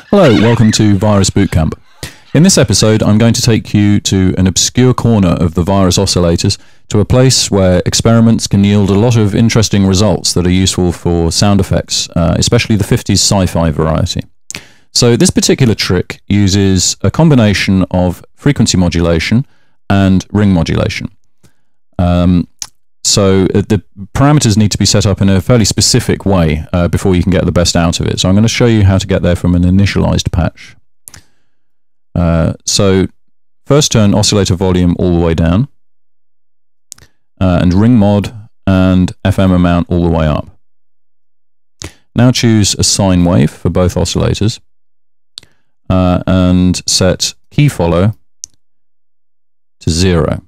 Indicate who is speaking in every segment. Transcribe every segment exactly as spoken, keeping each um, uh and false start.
Speaker 1: Hello, welcome to Virus Bootcamp. In this episode, I'm going to take you to an obscure corner of the virus oscillators, to a place where experiments can yield a lot of interesting results that are useful for sound effects, uh, especially the fifties sci-fi variety. So this particular trick uses a combination of frequency modulation and ring modulation. Um, so uh, the parameters need to be set up in a fairly specific way uh, before you can get the best out of it. So I'm going to show you how to get there from an initialized patch. Uh, so first turn oscillator volume all the way down, uh, and ring mod and F M amount all the way up. Now choose a sine wave for both oscillators, uh, and set key follow to zero.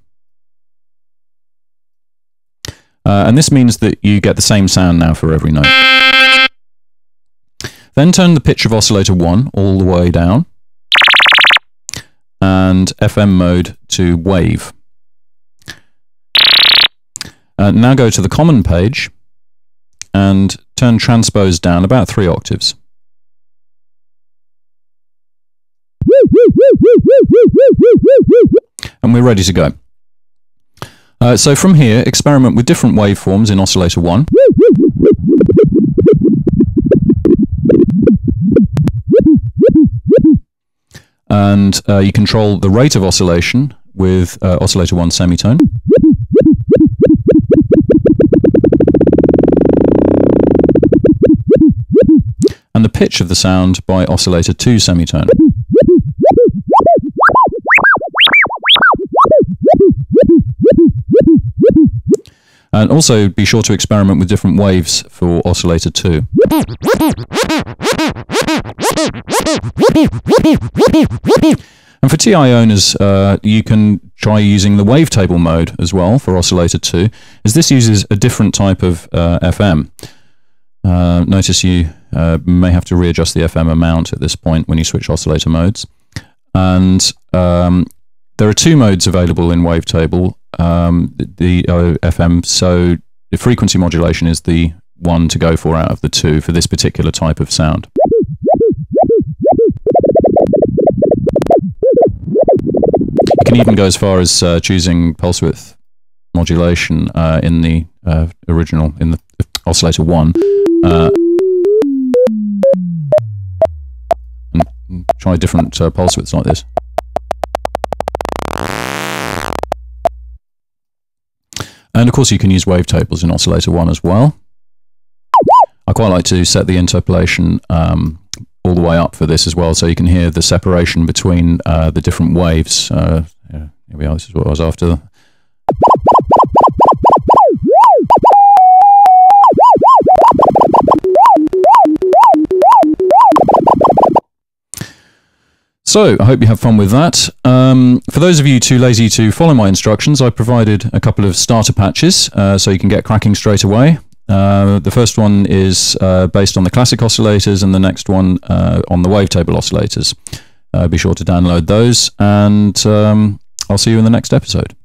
Speaker 1: Uh, and this means that you get the same sound now for every note. Then turn the pitch of oscillator one all the way down, and F M mode to wave. Uh, now go to the common page and turn transpose down about three octaves. And we're ready to go. Uh, so from here, experiment with different waveforms in oscillator one. And uh, you control the rate of oscillation with uh, oscillator one semitone. And the pitch of the sound by oscillator two semitone. And also be sure to experiment with different waves for oscillator two. And for T I owners, uh, you can try using the wavetable mode as well for oscillator two, as this uses a different type of uh, F M. Uh, notice you uh, may have to readjust the F M amount at this point when you switch oscillator modes. And um, there are two modes available in wavetable, um, the uh, F M, so the frequency modulation is the one to go for out of the two for this particular type of sound. You can even go as far as uh, choosing pulse width modulation uh, in the uh, original, in the oscillator one. Uh, and try different uh, pulse widths like this. And of course you can use wavetables in oscillator one as well. I quite like to set the interpolation um, all the way up for this as well, so you can hear the separation between uh, the different waves. Uh, yeah, here we are, this is what I was after. So, I hope you have fun with that. Um, for those of you too lazy to follow my instructions, I provided a couple of starter patches uh, so you can get cracking straight away. Uh, the first one is uh, based on the classic oscillators, and the next one uh, on the wavetable oscillators. Uh, be sure to download those, and um, I'll see you in the next episode.